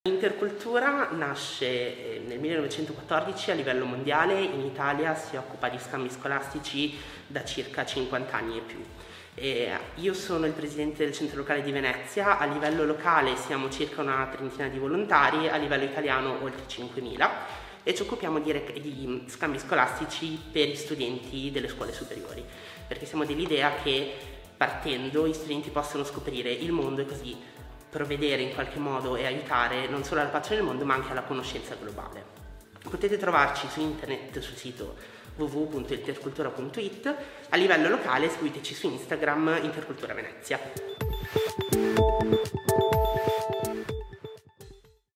Intercultura nasce nel 1914 a livello mondiale, in Italia si occupa di scambi scolastici da circa 50 anni e più. Io sono il presidente del centro locale di Venezia, a livello locale siamo circa una trentina di volontari, a livello italiano oltre 5.000 e ci occupiamo di scambi scolastici per gli studenti delle scuole superiori, perché siamo dell'idea che partendo gli studenti possono scoprire il mondo e così provvedere in qualche modo e aiutare non solo alla pace del mondo ma anche alla conoscenza globale. Potete trovarci su internet sul sito www.intercultura.it, a livello locale seguiteci su Instagram Intercultura Venezia.